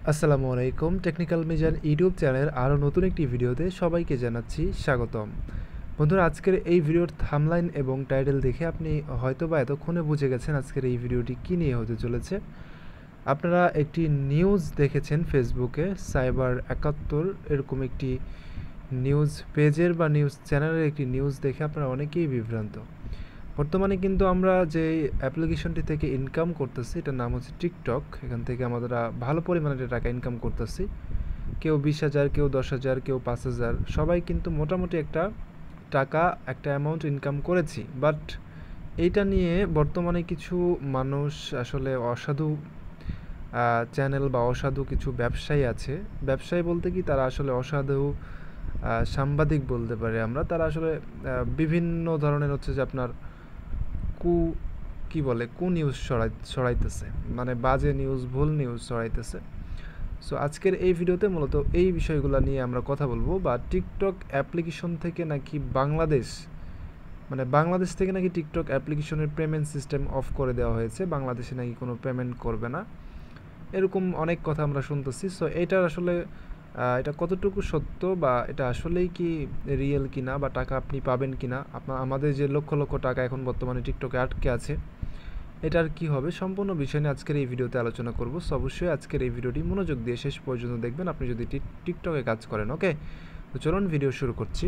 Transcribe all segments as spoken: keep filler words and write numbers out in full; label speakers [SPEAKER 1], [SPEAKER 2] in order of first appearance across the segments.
[SPEAKER 1] আসসালামু আলাইকুম। Technical Mizan YouTube চ্যানেলের আরও নতুন একটি ভিডিওতে সবাইকে জানাচ্ছি স্বাগতম। বন্ধুরা, আজকের এই ভিডিওর থাম্বনেইল এবং টাইটেল দেখে আপনি হয়তোবা এতক্ষণে বুঝে গেছেন আজকের এই ভিডিওটি কী নিয়ে হতে চলেছে। আপনারা একটি নিউজ দেখেছেন ফেসবুকে, সাইবার একাত্তর এরকম একটি নিউজ পেজের বা নিউজ চ্যানেলের একটি নিউজ দেখে আপনারা অনেকেই বিভ্রান্ত। বর্তমানে কিন্তু আমরা যে অ্যাপ্লিকেশনটি থেকে ইনকাম করতেছি, এটার নাম হচ্ছে টিকটক। এখান থেকে আমরা ভালো পরিমাণে টাকা ইনকাম করতেছি। কেউ বিশ হাজার, কেউ দশ হাজার, কেউ পাঁচ হাজার, সবাই কিন্তু মোটামুটি একটা টাকা একটা অ্যামাউন্ট ইনকাম করেছি। বাট এইটা নিয়ে বর্তমানে কিছু মানুষ আসলে অসাধু চ্যানেল বা অসাধু কিছু ব্যবসায়ী আছে। ব্যবসায়ী বলতে কি, তারা আসলে অসাধু সাংবাদিক বলতে পারি আমরা। তারা আসলে বিভিন্ন ধরনের হচ্ছে যে আপনার কু কি বলে কু নিউজ ছড়াই ছড়াইতেছে মানে বাজে নিউজ, ভুল নিউজ ছড়াইতেছে। সো আজকের এই ভিডিওতে মূলত এই বিষয়গুলো নিয়ে আমরা কথা বলবো। বা টিকটক অ্যাপ্লিকেশন থেকে নাকি বাংলাদেশ মানে বাংলাদেশ থেকে নাকি টিকটক অ্যাপ্লিকেশনের পেমেন্ট সিস্টেম অফ করে দেওয়া হয়েছে, বাংলাদেশে নাকি কোনো পেমেন্ট করবে না, এরকম অনেক কথা আমরা শুনতেছি। সো এটার আসলে এটা কতটুকু সত্য, বা এটা আসলেই কি রিয়েল কিনা, বা টাকা আপনি পাবেন কিনা, আপনার আমাদের যে লক্ষ লক্ষ টাকা এখন বর্তমানে টিকটকে আটকে আছে, এটার কি হবে, সম্পূর্ণ বিষয় নিয়ে আজকের এই ভিডিওতে আলোচনা করব। সো অবশ্যই আজকের এই ভিডিওটি মনোযোগ দিয়ে শেষ পর্যন্ত দেখবেন আপনি যদি টিকটকে কাজ করেন। ওকে, তো চলুন ভিডিও শুরু করছি।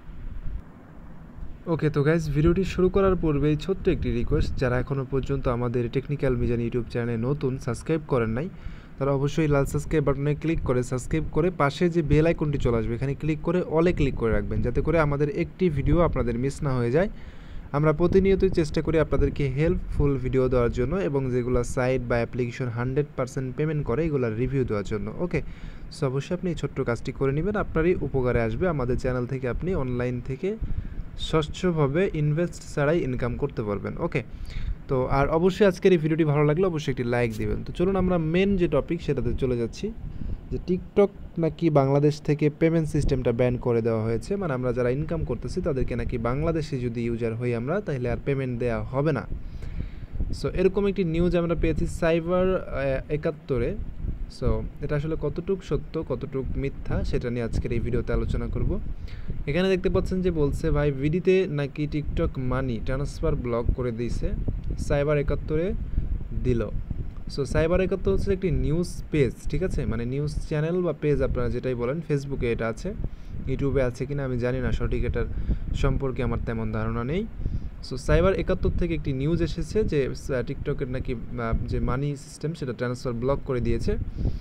[SPEAKER 1] ওকে, তো গাইজ, ভিডিওটি শুরু করার পূর্বেই ছোট্ট একটি রিকোয়েস্ট, যারা এখনও পর্যন্ত আমাদের টেকনিক্যাল মিজান ইউটিউব চ্যানেলে নতুন সাবস্ক্রাইব করেন নাই, তারা অবশ্যই লাল সাবস্ক্রাইব বাটনে ক্লিক করে সাবস্ক্রাইব করে পাশে যে বেল আইকনটি চলে আসবে এখানে ক্লিক করে অলে ক্লিক করে রাখবেন, যাতে করে আমাদের একটি ভিডিও আপনাদের মিস না হয়ে যায়। আমরা প্রতিনিয়তই চেষ্টা করি আপনাদেরকে হেল্পফুল ভিডিও দেওয়ার জন্য, এবং যেগুলো সাইট বা অ্যাপ্লিকেশন হান্ড্রেড পার্সেন্ট পেমেন্ট করে এগুলোর রিভিউ দেওয়ার জন্য। ওকে, সো অবশ্যই আপনি এই ছোট্ট কাজটি করে নেবেন, আপনারই উপকারে আসবে। আমাদের চ্যানেল থেকে আপনি অনলাইন থেকে স্বচ্ছভাবে ইনভেস্ট ছাড়াই ইনকাম করতে পারবেন। ওকে, তো আর অবশ্যই আজকের এই ভিডিওটি ভালো লাগলে অবশ্যই একটি লাইক দিবেন। তো চলুন আমরা মেন যে টপিক সেটাতে চলে যাচ্ছি, যে টিকটক নাকি বাংলাদেশ থেকে পেমেন্ট সিস্টেমটা ব্যান করে দেওয়া হয়েছে। মানে আমরা যারা ইনকাম করতেছি তাদেরকে নাকি বাংলাদেশে যদি ইউজার হই আমরা, তাহলে আর পেমেন্ট দেওয়া হবে না। সো এরকম একটি নিউজ আমরা পেয়েছি সাইবার একাত্তরে। সো এটা আসলে কতটুক সত্য কতটুক মিথ্যা সেটা নিয়ে আজকের এই ভিডিওতে আলোচনা করব। এখানে দেখতে পাচ্ছেন যে বলছে, ভাই ভিডিতে নাকি টিকটক মানি ট্রান্সফার ব্লক করে দিয়েছে, সাইবার একাত্তরে দিল। সো সাইবার একাত্তর হচ্ছে একটি নিউজ পেজ, ঠিক আছে, মানে নিউজ চ্যানেল বা পেজ আপনারা যেটাই বলেন। ফেসবুকে এটা আছে, ইউটিউবে আছে কিনা আমি জানি না, সঠিক এটার সম্পর্কে আমার তেমন ধারণা নেই। সো সাইবার একাত্তর থেকে একটি নিউজ এসেছে যে টিকটকের নাকি যে মানি সিস্টেম সেটা ট্রান্সফার ব্লক করে দিয়েছে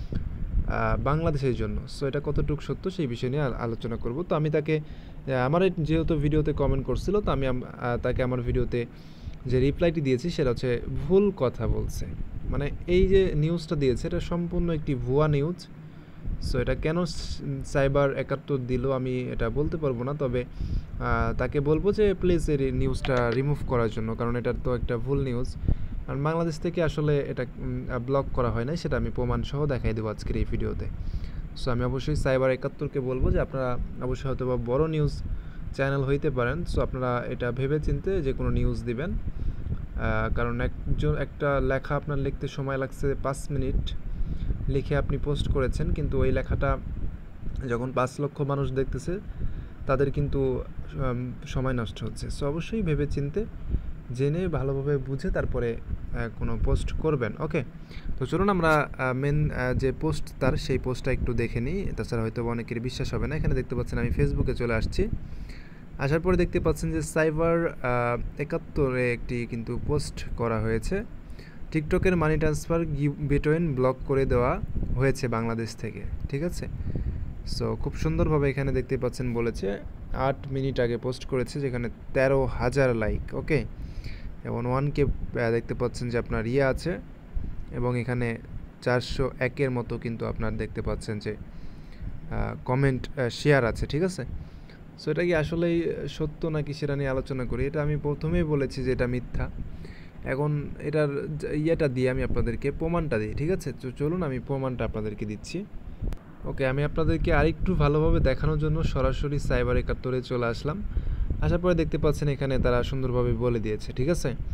[SPEAKER 1] বাংলাদেশের জন্য। সো এটা কতটুকু সত্য সেই বিষয় নিয়ে আলোচনা করব। তো আমি তাকে, আমার যেহেতু ভিডিওতে কমেন্ট করছিল, তো আমি তাকে আমার ভিডিওতে যে রিপ্লাইটি দিয়েছি সেটা হচ্ছে ভুল কথা বলছে। মানে এই যে নিউজটা দিয়েছে এটা সম্পূর্ণ একটি ভুয়া নিউজ। সো এটা কেন সাইবার একাত্তর দিল আমি এটা বলতে পারবো না, তবে তাকে বলবো যে প্লিজ এই নিউজটা রিমুভ করার জন্য, কারণ এটার তো একটা ভুল নিউজ। আর বাংলাদেশ থেকে আসলে এটা ব্লক করা হয় নাই, সেটা আমি প্রমাণ সহ দেখাই দেবো আজকের এই ভিডিওতে। সো আমি অবশ্যই সাইবার একাত্তরকে বলবো যে আপনারা অবশ্যই হয়তো বা বড়ো নিউজ চ্যানেল হইতে পারেন, সো আপনারা এটা ভেবে চিন্তে যে কোনো নিউজ দিবেন। কারণ একজন একটা লেখা আপনার লিখতে সময় লাগছে পাঁচ মিনিট, লিখে আপনি পোস্ট করেছেন, কিন্তু ওই লেখাটা যখন পাঁচ লক্ষ মানুষ দেখতেছে তাদের কিন্তু সময় নষ্ট হচ্ছে। সো অবশ্যই ভেবে চিন্তে জেনে ভালোভাবে বুঝে তারপরে কোনো পোস্ট করবেন। ওকে, তো চলুন আমরা মেন যে পোস্ট তার সেই পোস্টটা একটু দেখে নিই, তাছাড়া হয়তো অনেকের বিশ্বাস হবে না। এখানে দেখতে পাচ্ছেন আমি ফেসবুকে চলে আসছি, আসার পরে দেখতে পাচ্ছেন যে সাইবার একাত্তরে একটি কিন্তু পোস্ট করা হয়েছে, টিকটকের মানি ট্রান্সফার গেটওয়ে ব্লক করে দেওয়া হয়েছে বাংলাদেশ থেকে, ঠিক আছে। সো খুব সুন্দরভাবে এখানে দেখতে পাচ্ছেন বলেছে, আট মিনিট আগে পোস্ট করেছে, যেখানে তেরো হাজার লাইক। ওকে, এবং ওয়ানকে দেখতে পাচ্ছেন যে আপনার ইয়ে আছে, এবং এখানে চারশো একের মতো কিন্তু আপনার দেখতে পাচ্ছেন যে কমেন্ট শেয়ার আছে, ঠিক আছে। সো এটা কি আসলেই সত্য নাকি সেটা নিয়ে আলোচনা করি। এটা আমি প্রথমেই বলেছি যে এটা মিথ্যা, এখন এটার ইয়েটা দিয়ে আমি আপনাদেরকে প্রমাণটা দিই, ঠিক আছে। তো চলুন আমি প্রমাণটা আপনাদেরকে দিচ্ছি। ওকে, আমি আপনাদেরকে আরেকটু ভালোভাবে দেখানোর জন্য সরাসরি সাইবার একাত্তরে চলে আসলাম। আসার পরে দেখতে পাচ্ছেন এখানে তারা সুন্দরভাবে বলে দিয়েছে, ঠিক আছে।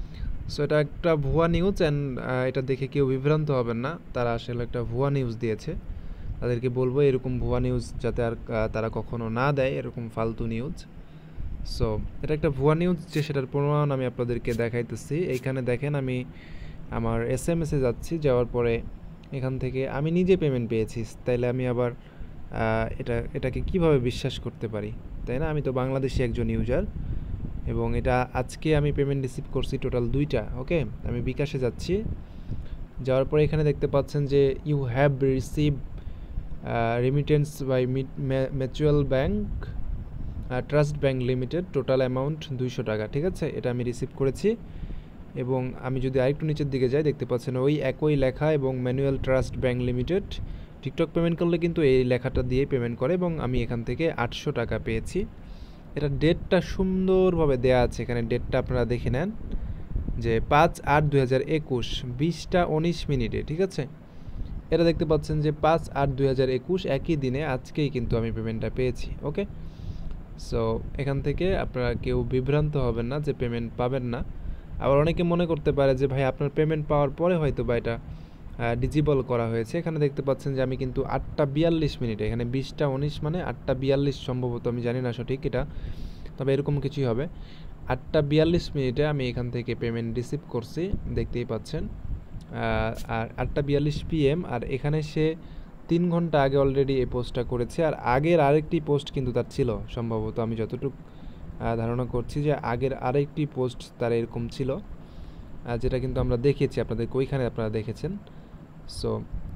[SPEAKER 1] সো এটা একটা ভুয়া নিউজ অ্যান্ড এটা দেখে কেউ বিভ্রান্ত হবেন না, তারা আসলে একটা ভুয়া নিউজ দিয়েছে। তাদেরকে বলবো এরকম ভুয়া নিউজ যাতে আর তারা কখনো না দেয়, এরকম ফালতু নিউজ। সো এটা একটা ভুয়া নিউজ যে সেটার প্রমাণ আমি আপনাদেরকে দেখাইতেছি। এইখানে দেখেন আমি আমার এস এম এসে যাচ্ছি, যাওয়ার পরে এখান থেকে আমি নিজে পেমেন্ট পেয়েছি, তাইলে আমি আবার এটা এটাকে কিভাবে বিশ্বাস করতে পারি, তাই না? আমি তো বাংলাদেশি একজন ইউজার এবং এটা আজকে আমি পেমেন্ট রিসিভ করছি টোটাল দুইটা। ওকে, আমি বিকাশে যাচ্ছি, যাওয়ার পরে এখানে দেখতে পাচ্ছেন যে you have receive remittance by mutual bank trust bank limited, total amount দুইশো টাকা। ঠিক আছে, এটা আমি রিসিভ করেছি। এবং আমি যদি আরেকটু নিচের দিকে যাই, দেখতে পাচ্ছেন ওই একই লেখা এবং manual trust bank limited. TikTok payment করলে কিন্তু এই লেখাটা দিয়ে পেমেন্ট করে এবং আমি এখান থেকে আটশো টাকা পেয়েছি। এটা ডেটটা সুন্দরভাবে দেয়া আছে, এখানে ডেটটা আপনারা দেখে নেন যে পাঁচ আট দুই হাজার একুশ বিশটা উনিশ মিনিটে। ঠিক আছে, এটা দেখতে পাচ্ছেন যে পাঁচ আট দুই হাজার একুশ একই দিনে আজকেই কিন্তু আমি পেমেন্টটা পেয়েছি। ওকে, সো এখান থেকে আপনারা কেউ বিভ্রান্ত হবেন না যে পেমেন্ট পাবেন না। আবার অনেকে মনে করতে পারে যে ভাই আপনার পেমেন্ট পাওয়ার পরে হয়তো বা এটা ডিজিবল করা হয়েছে। এখানে দেখতে পাচ্ছেন যে আমি কিন্তু আটটা বিয়াল্লিশ মিনিটে, এখানে বিশটা উনিশ মানে আটটা বিয়াল্লিশ সম্ভবত, আমি জানি না সঠিক এটা, তবে এরকম কিছুই হবে। আটটা বিয়াল্লিশ মিনিটে আমি এখান থেকে পেমেন্ট রিসিভ করছি, দেখতেই পাচ্ছেন। আর আটটা বিয়াল্লিশ পিএম, আর এখানে সে তিন ঘন্টা আগে অলরেডি এই পোস্টটা করেছে। আর আগের আরেকটি পোস্ট কিন্তু তার ছিল সম্ভবত, আমি যতটুকু ধারণা করছি যে আগের আরেকটি পোস্ট তার এরকম ছিল, যেটা কিন্তু আমরা দেখেছি আপনাদেরকে, ওইখানে আপনারা দেখেছেন। সো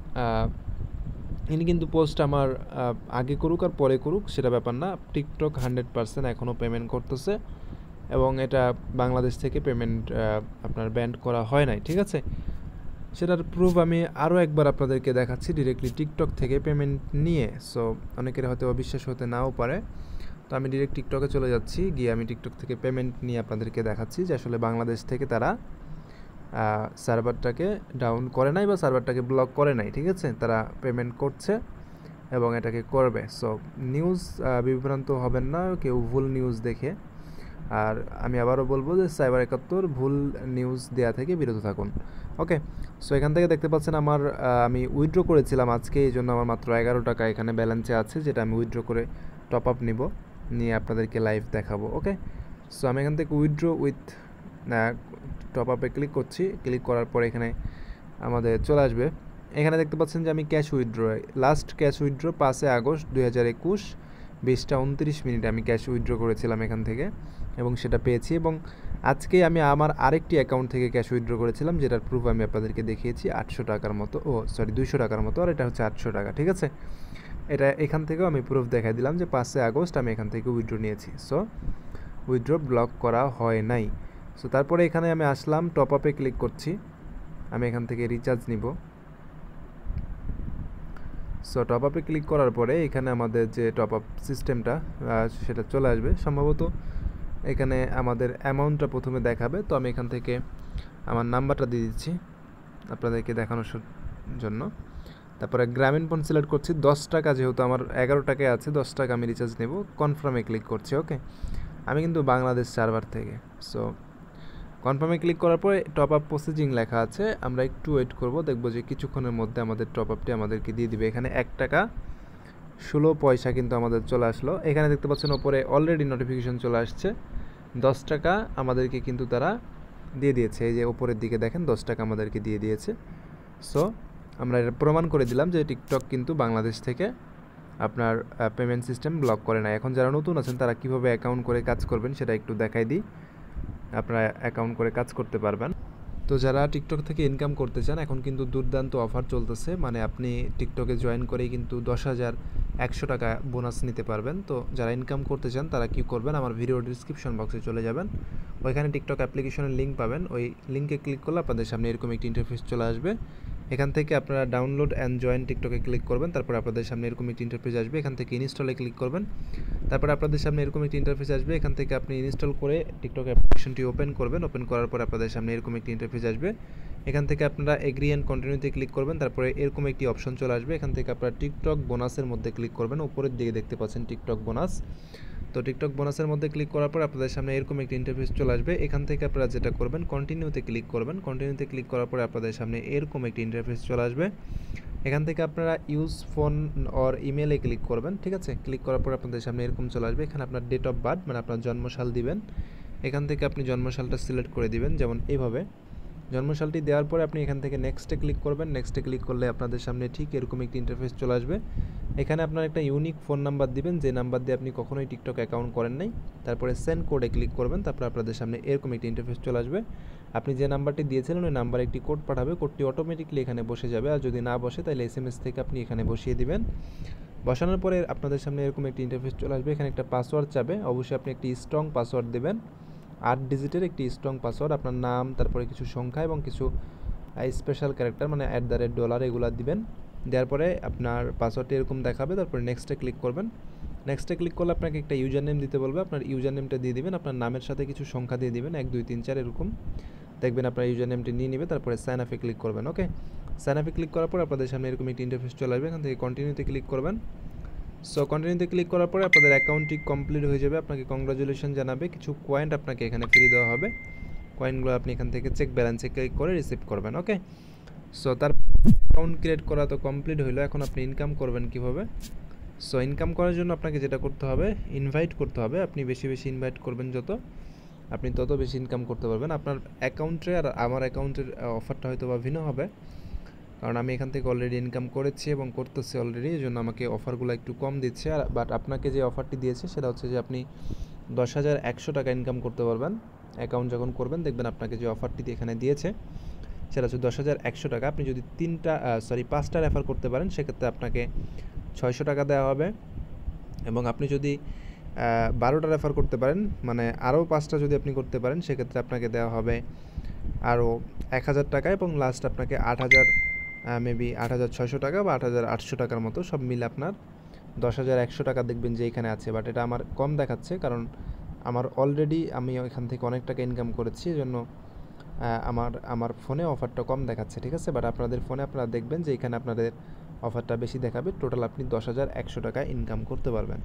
[SPEAKER 1] ইনি কিন্তু পোস্ট আমার আগে করুক আর পরে করুক সেটা ব্যাপার না, টিকটক হান্ড্রেড পার্সেন্ট এখনও পেমেন্ট করতেছে এবং এটা বাংলাদেশ থেকে পেমেন্ট আপনার ব্যান্ড করা হয় নাই। ঠিক আছে, সেটার প্রুফ আমি আরও একবার আপনাদেরকে দেখাচ্ছি ডিরেক্টলি টিকটক থেকে পেমেন্ট নিয়ে। সো অনেকের হয়তো অবিশ্বাস হতে নাও পারে, তো আমি ডিরেক্ট টিকটকে চলে যাচ্ছি, গিয়ে আমি টিকটক থেকে পেমেন্ট নিয়ে আপনাদেরকে দেখাচ্ছি যে আসলে বাংলাদেশ থেকে তারা সার্ভারটাকে ডাউন করে নাই বা সার্ভারটাকে ব্লক করে নাই। ঠিক আছে, তারা পেমেন্ট করছে এবং এটাকে করবে। সো নিউজ বিভ্রান্ত হবেন না কেউ ভুল নিউজ দেখে। আর আমি আবারও বলবো যে সাইবার একাত্তর ভুল নিউজ দেওয়া থেকে বিরত থাকুন। ওকে, সো এখান থেকে দেখতে পাচ্ছেন আমার আমি উইথড্র করেছিলাম আজকে, এই জন্য আমার মাত্র এগারো টাকা এখানে ব্যালেন্সে আছে, যেটা আমি উইথড্র করে টপ আপ নিব, নিয়ে আপনাদেরকে লাইভ দেখাবো। ওকে, সো আমি এখান থেকে উইথড্র উইথ টপ আপে ক্লিক করছি, ক্লিক করার পর এখানে আমাদের চলে আসবে। এখানে দেখতে পাচ্ছেন যে আমি cash withdraw, last cash withdraw পাঁচে আগস্ট দুই হাজার একুশ বিশটা উনত্রিশ মিনিটে আমি ক্যাশ উইথড্র করেছিলাম এখান থেকে এবং সেটা পেয়েছি। এবং আজকে আমি আমার আরেকটি অ্যাকাউন্ট থেকে ক্যাশ উইথড্র করেছিলাম, যেটার প্রুফ আমি আপনাদেরকে দেখিয়েছি, আটশো টাকার মতো, ও সরি দুইশো টাকার মতো, আর এটা হচ্ছে আটশো টাকা। ঠিক আছে, এটা এখান থেকেও আমি প্রুফ দেখাই দিলাম যে পাঁচে আগস্ট আমি এখান থেকে উইথড্র নিয়েছি। সো উইথড্র ব্লক করা হয় নাই। সো তারপরে এখানে আমি আসলাম, টপ আপে ক্লিক করছি, আমি এখান থেকে রিচার্জ নিব। সো টপ আপে ক্লিক করার পরে এখানে আমাদের যে টপ আপ সিস্টেমটা সেটা চলে আসবে সম্ভবত। এখানে আমাদের অ্যামাউন্টটা প্রথমে দেখাবে, তো আমি এখান থেকে আমার নাম্বারটা দিয়ে দিচ্ছি আপনাদেরকে দেখানোর জন্য। তারপরে গ্রামীণ ফোন সিলেক্ট করছি, দশ টাকা যেহেতু আমার এগারো টাকায় আছে, দশ টাকা আমি রিচার্জ নেব, কনফার্মে ক্লিক করছি। ওকে, আমি কিন্তু বাংলাদেশ সার্ভার থেকে। সো কনফার্মে ক্লিক করার পরে টপ আপ প্রসেসিং লেখা আছে, আমরা একটু ওয়েট করব, দেখব যে কিছুক্ষণের মধ্যে আমাদের টপ আপটি আমাদেরকে দিয়ে দিবে। এখানে এক টাকা ষোলো পয়সা কিন্তু আমাদের চলে আসলো। এখানে দেখতে পাচ্ছেন ওপরে অলরেডি নোটিফিকেশন চলে আসছে, দশ টাকা আমাদেরকে কিন্তু তারা দিয়ে দিয়েছে, এই যে ওপরের দিকে দেখেন দশ টাকা আমাদেরকে দিয়ে দিয়েছে। সো আমরা এটা প্রমাণ করে দিলাম যে টিকটক কিন্তু বাংলাদেশ থেকে আপনার পেমেন্ট সিস্টেম ব্লক করে না। এখন যারা নতুন আছেন তারা কীভাবে অ্যাকাউন্ট করে কাজ করবেন সেটা একটু দেখাই দিই, আপনারা অ্যাকাউন্ট করে কাজ করতে পারবেন। তো যারা টিকটক থেকে ইনকাম করতে চান, এখন কিন্তু দুর্দান্ত অফার চলতেছে, মানে আপনি টিকটকে জয়েন করেই কিন্তু দশ হাজার একশো টাকা বোনাস নিতে পারবেন। তো যারা ইনকাম করতে চান তারা কী করবেন, আমার ভিডিও ডিসক্রিপশন বক্সে চলে যাবেন, ওইখানে টিকটক অ্যাপ্লিকেশনের লিঙ্ক পাবেন, ওই লিঙ্কে ক্লিক করলে আপনাদের সামনে এরকম একটি ইন্টারফেস চলে আসবে। এখান থেকে আপনারা ডাউনলোড অ্যান্ড জয়েন টিকটকে ক্লিক করবেন, তারপর আপনাদের সামনে এরকম একটি ইন্টারফেস আসবে, এখান থেকে ইনস্টলে ক্লিক করবেন, তারপর আপনাদের সামনে এরকম একটি ইন্টারফেস আসবে, এখান থেকে আপনি ইনস্টল করে টিকটক অ্যাপ্লিকেশনটি ওপেন করবেন, ওপেন করার পর আপনাদের সামনে এরকম একটি ইন্টারফেস আসবে, এখান থেকে আপনারা এগ্রি অ্যান্ড কন্টিনিউতে ক্লিক করবেন, তারপরে এরকম একটি অপশন চলে আসবে, এখান থেকে আপনারা টিকটক বোনাসের মধ্যে ক্লিক করবেন, উপরের দিকে দেখতে পাচ্ছেন টিকটক বোনাস। তো তো টিকটক বোনাসের মধ্যে ক্লিক করার পর আপনাদের সামনে এরকম একটি ইন্টারফেস চলে আসবে। এখান থেকে আপনারা যেটা করবেন কন্টিনিউতে ক্লিক করবেন। কন্টিনিউতে ক্লিক করার পরে আপনাদের সামনে এরকম একটি ইন্টারফেস চলে আসবে। এখান থেকে আপনারা ইউজ ফোন অর ইমেলে ক্লিক করবেন, ঠিক আছে। ক্লিক করার পর আপনাদের সামনে এরকম চলে আসবে। এখানে আপনার ডেট অফ বার্থ মানে আপনার জন্মসাল দিবেন। এখান থেকে আপনি জন্মসালটা সিলেক্ট করে দিবেন, যেমন এইভাবে জন্মসালটি দেওয়ার পরে আপনি এখান থেকে নেক্সটে ক্লিক করবেন। নেক্সটে ক্লিক করলে আপনাদের সামনে ঠিক এরকম একটি ইন্টারফেস চলে আসবে। এখানে আপনার একটা ইউনিক ফোন নাম্বার দিবেন, যে নাম্বার দিয়ে আপনি কখনোই টিকটক অ্যাকাউন্ট করেন নাই। তারপরে সেন্ড কোডে ক্লিক করবেন। তারপর আপনাদের সামনে এরকম একটি ইন্টারফেস চলে আসবে। আপনি যে নাম্বারটি দিয়েছিলেন ওই নাম্বারে একটি কোড পাঠাবে। কোডটি অটোমেটিকলি এখানে বসে যাবে, আর যদি না বসে তাহলে এস এম এস থেকে আপনি এখানে বসিয়ে দিবেন। বসানোর পরে আপনাদের সামনে এরকম একটি ইন্টারফেস চলে আসবে। এখানে একটা পাসওয়ার্ড চাবে, অবশ্যই আপনি একটি স্ট্রং পাসওয়ার্ড দেবেন, আট ডিজিটের একটি স্ট্রং পাসওয়ার্ড। আপনার নাম, তারপরে কিছু সংখ্যা এবং কিছু স্পেশাল ক্যারেক্টার মানে অ্যাট দ্য রেট ডলার এগুলো দিবেন। দেওয়ার পরে আপনার পাসওয়ার্ডটি এরকম দেখাবে। তারপরে নেক্সটে ক্লিক করবেন। নেক্সটে ক্লিক করলে আপনাকে একটা ইউজার নেম দিতে বলবে। আপনার ইউজার নেমটা দিয়ে দিবেন, আপনার নামের সাথে কিছু সংখ্যা দিয়ে দিবেন, এক দুই তিন চার এরকম দেখবেন আপনার ইউজার নেমটি নিয়ে নেবে। তারপরে সাইন আপে ক্লিক করবেন। ওকে, সাইন আপে ক্লিক করার পর আপনাদের সামনে এরকম একটি ইন্টারফেস চলে আসবে। এখান থেকে কন্টিনিউতে ক্লিক করবেন। সো কন্টিনিউতে ক্লিক করার পরে আপনাদের অ্যাকাউন্টটি কমপ্লিট হয়ে যাবে। আপনাকে কংগ্রাচুলেশন জানাবে, কিছু কয়েন আপনাকে এখানে ফ্রি দেওয়া হবে। কয়েনগুলো আপনি এখান থেকে চেক ব্যালেন্সে ক্লিক করে রিসিভ করবেন। ওকে, সো তার অ্যাকাউন্ট ক্রিয়েট করা তো কমপ্লিট হলো। এখন আপনি ইনকাম করবেন কিভাবে? সো ইনকাম করার জন্য আপনাকে যেটা করতে হবে, ইনভাইট করতে হবে। আপনি বেশি বেশি ইনভাইট করবেন যত, আপনি তত বেশি ইনকাম করতে পারবেন। আপনার অ্যাকাউন্টে আর আমার অ্যাকাউন্টের অফারটা হয়তো বা ভিন্ন হবে, কারণ আমি এখান থেকে অলরেডি ইনকাম করেছি এবং করতেছি অলরেডি, এই জন্য আমাকে অফারগুলো একটু কম দিচ্ছে। আর বাট আপনাকে যে অফারটি দিয়েছে সেটা হচ্ছে যে আপনি দশ হাজার একশো টাকা ইনকাম করতে পারবেন। অ্যাকাউন্ট যখন করবেন দেখবেন আপনাকে যে অফারটি এখানে দিয়েছে সেটা হচ্ছে দশ হাজার একশো টাকা। আপনি যদি তিনটা সরি পাঁচটা রেফার করতে পারেন সেক্ষেত্রে আপনাকে ছয়শো টাকা দেওয়া হবে, এবং আপনি যদি বারোটা রেফার করতে পারেন মানে আরও পাঁচটা যদি আপনি করতে পারেন সেক্ষেত্রে আপনাকে দেওয়া হবে আরও এক হাজার টাকা, এবং লাস্ট আপনাকে আট হাজার মেবি আট হাজার ছয়শো টাকা বা আট হাজার আটশো টাকার মতো সব মিলে আপনার দশ হাজার একশো টাকা দেখবেন যে এখানে আছে। বাট এটা আমার কম দেখাচ্ছে, কারণ আমার অলরেডি আমি এখান থেকে অনেক টাকা ইনকাম করেছি, এই জন্য আমার আমার ফোনে অফারটা কম দেখাচ্ছে, ঠিক আছে। বাট আপনাদের ফোনে আপনারা দেখবেন যে এখানে আপনাদের অফারটা বেশি দেখাবে। টোটাল আপনি দশ হাজার একশো টাকা ইনকাম করতে পারবেন।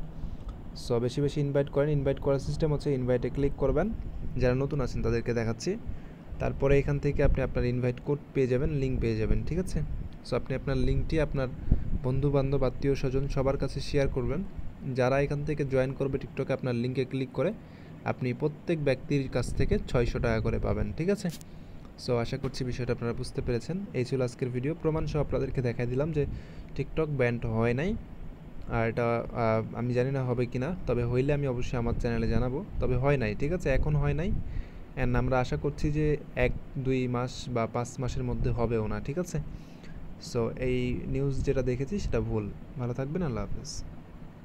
[SPEAKER 1] সো বেশি বেশি ইনভাইট করেন। ইনভাইট করার সিস্টেম হচ্ছে ইনভাইটে ক্লিক করবেন, যারা নতুন আছেন তাদেরকে দেখাচ্ছি। তারপরে এখান থেকে আপনি আপনার ইনভাইট কোড পেয়ে যাবেন, লিঙ্ক পেয়ে যাবেন, ঠিক আছে। সো আপনি আপনার লিঙ্কটি আপনার বন্ধু বান্ধব আত্মীয় স্বজন সবার কাছে শেয়ার করবেন। যারা এখান থেকে জয়েন করবে টিকটকে আপনার লিঙ্কে ক্লিক করে আপনি প্রত্যেক ব্যক্তির কাছ থেকে ছয়শো টাকা করে পাবেন, ঠিক আছে। সো আশা করছি বিষয়টা আপনারা বুঝতে পেরেছেন। এই ছিল আজকের ভিডিও। প্রমাণ সহ আপনাদেরকে দেখাই দিলাম যে টিকটক ব্যান্ড হয় নাই, আর এটা আমি জানি না হবে কি না, তবে হইলে আমি অবশ্যই আমার চ্যানেলে জানাবো। তবে হয় নাই, ঠিক আছে, এখন হয় নাই। অ্যান্ড আমরা আশা করছি যে এক দুই মাস বা পাঁচ মাসের মধ্যে হবেও না, ঠিক আছে। সো এই নিউজ যেটা দেখেছি সেটা ভুল। ভালো থাকবেন, আল্লাহ হাফেজ।